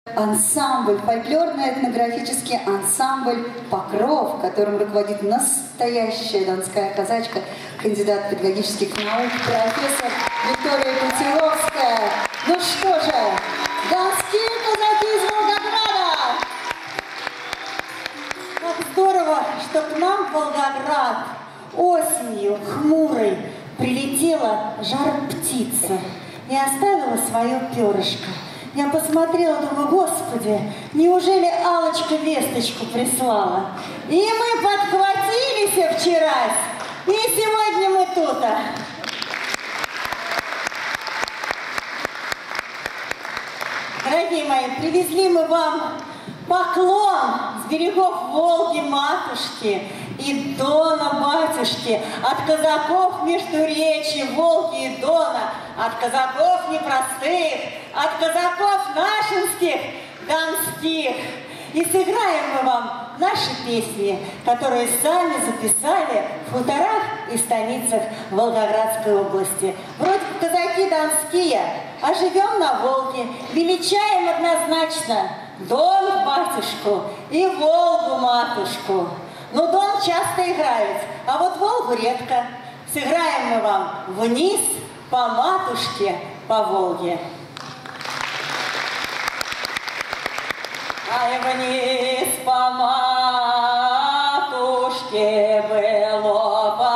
Ансамбль, фольклорно-этнографический ансамбль «Покров», которым руководит настоящая донская казачка, кандидат педагогических наук, профессор Виктория Путиловская. Ну что же, донские казаки из Волгограда! Как здорово, что к нам в Волгоград осенью хмурой прилетела жар-птица и оставила свое перышко. Я посмотрела, думаю, Господи, неужели Аллочка весточку прислала? И мы подхватились вчерась, и сегодня мы тут. Дорогие мои, привезли мы вам поклон с берегов Волги матушки и Дона батюшки, от казаков Междуречья, Волги и Дона, от казаков непростых, от казаков нашинских, донских. И сыграем мы вам наши песни, которые сами записали в хуторах и станицах Волгоградской области. Вроде бы казаки донские, а живем на Волге, величаем однозначно Дон батюшку и Волгу матушку. Ну, Дон часто играет, а вот Волгу редко. Сыграем мы вам вниз по матушке, по Волге. Ай, вниз по матушке было по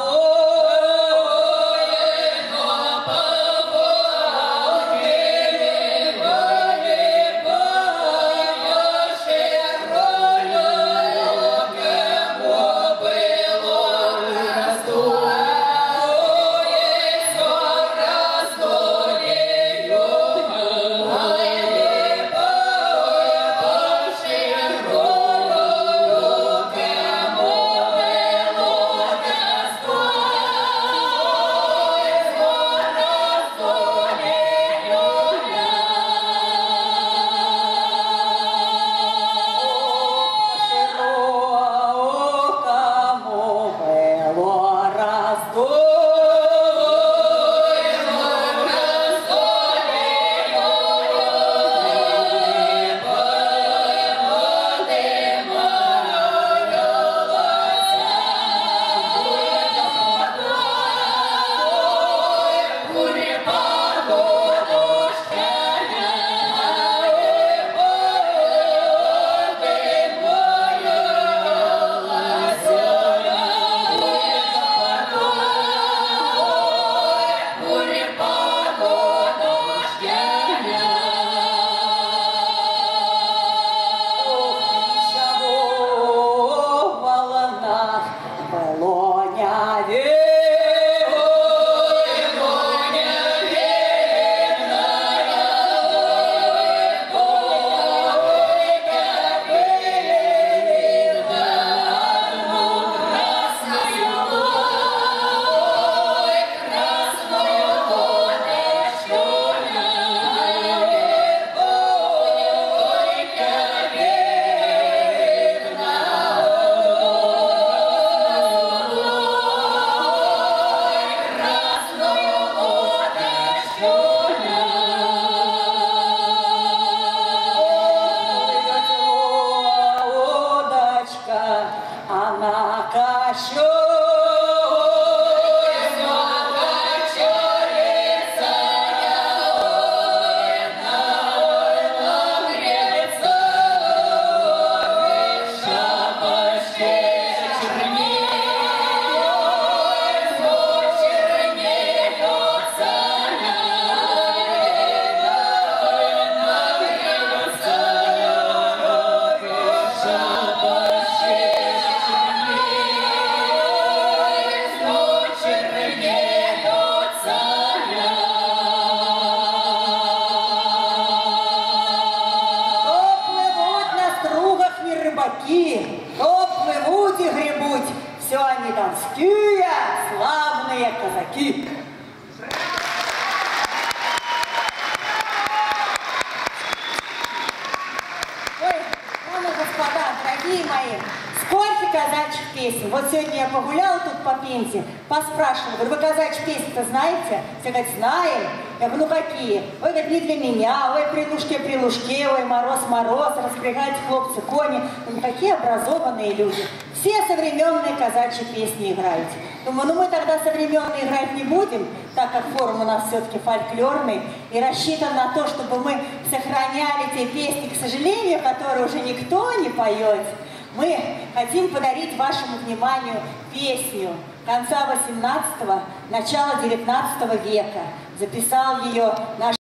то плывут и гребут, все они донские, славные казаки. Ой, дамы и господа, дорогие мои, сколько казачьих песен. Вот сегодня я погуляла тут по Пензе, поспрашивала, говорю, вы казачьи песни-то знаете? Все говорят, знаем. Я говорю, ну какие? Ой, говорит, не для меня, ой, прилушке, ой, мороз, распрягайте хлопцы кони. Ну, какие образованные люди. Все современные казачьи песни играют. Думаю, ну мы тогда современные играть не будем, так как форум у нас все-таки фольклорный и рассчитан на то, чтобы мы сохраняли те песни, к сожалению, которые уже никто не поет. Мы хотим подарить вашему вниманию песню конца 18-го, начала 19 века. Записал ее наш